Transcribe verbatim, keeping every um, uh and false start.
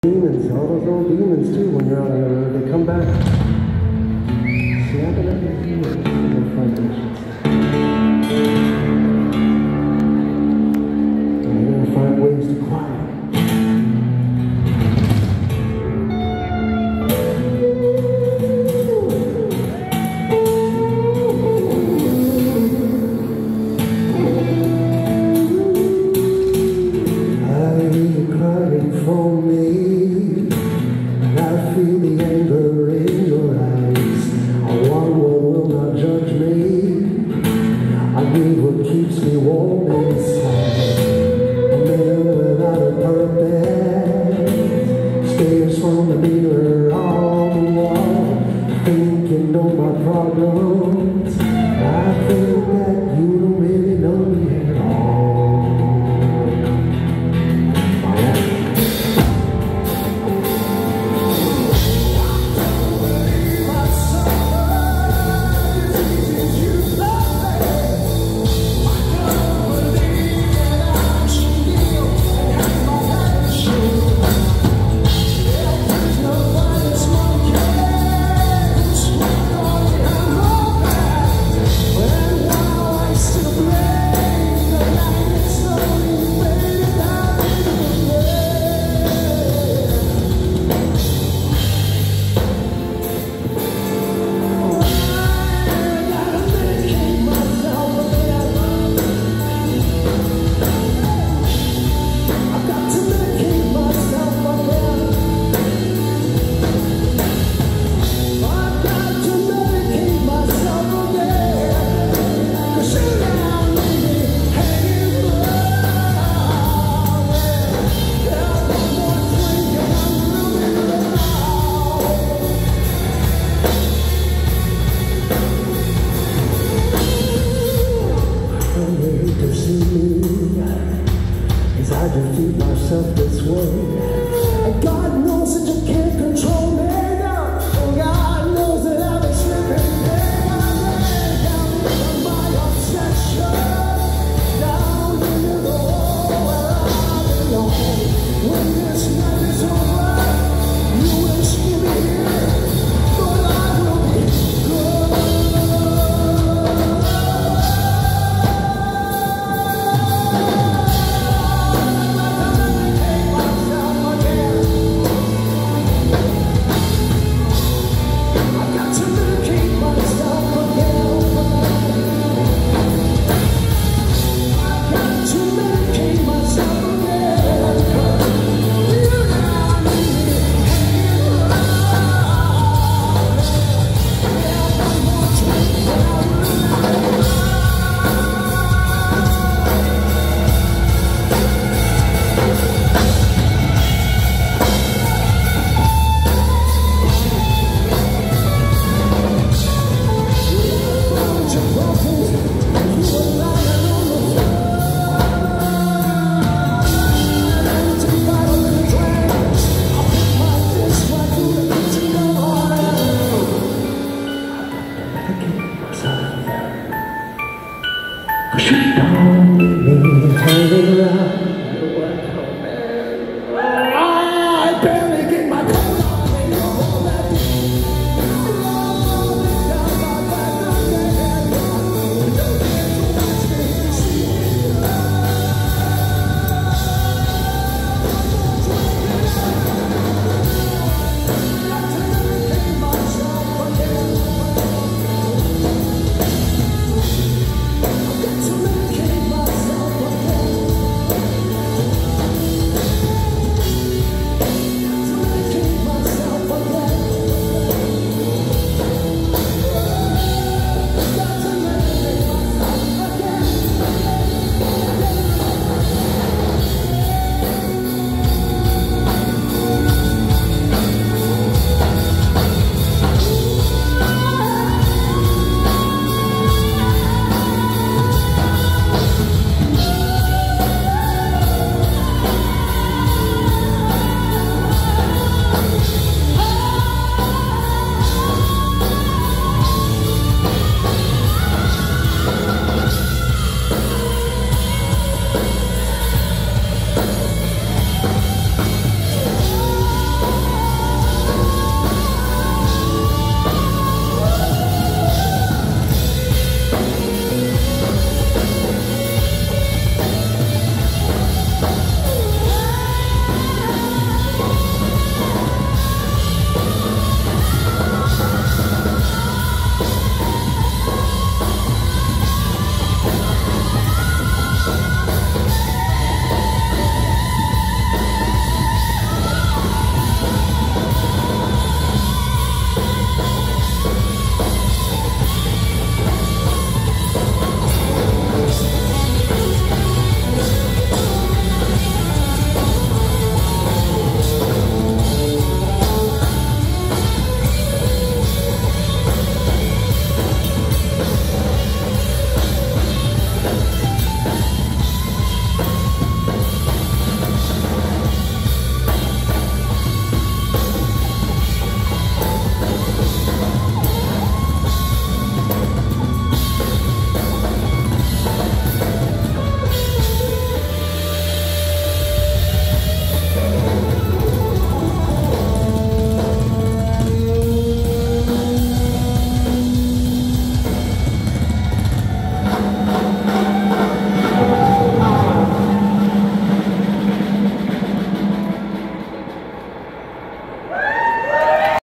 demons, all those old demons too, when you're out on the road, they come back. Snapping at your heels in their foundations. And you're gonna find ways to quiet. For me, and I feel the anger in your eyes. I want what will not judge me. I need what keeps me warm inside. A man without a purpose stares from the mirror on the wall, thinking of my problem.